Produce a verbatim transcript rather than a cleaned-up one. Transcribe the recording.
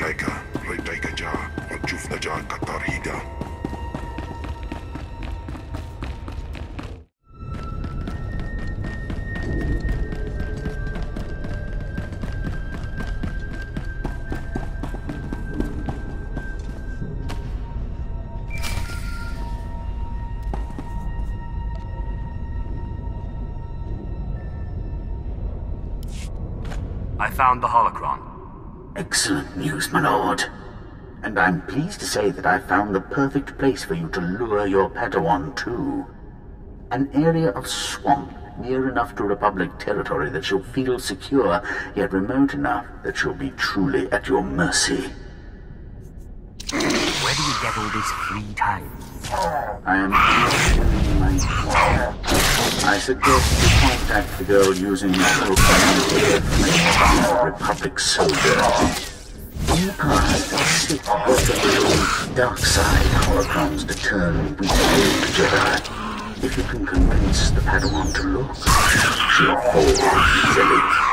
I found the holocron. Excellent news, my lord. And I'm pleased to say that I found the perfect place for you to lure your Padawan to. An area of swamp near enough to Republic territory that you'll feel secure, yet remote enough that you'll be truly at your mercy. Where do you get all this free time? I am my I suggest you contact the girl using the profile information from a Republic soldier. In the past, Sith worked on the dark side holocrons to turn weak Jedi. If you can convince the Padawan to look, she'll fall easily.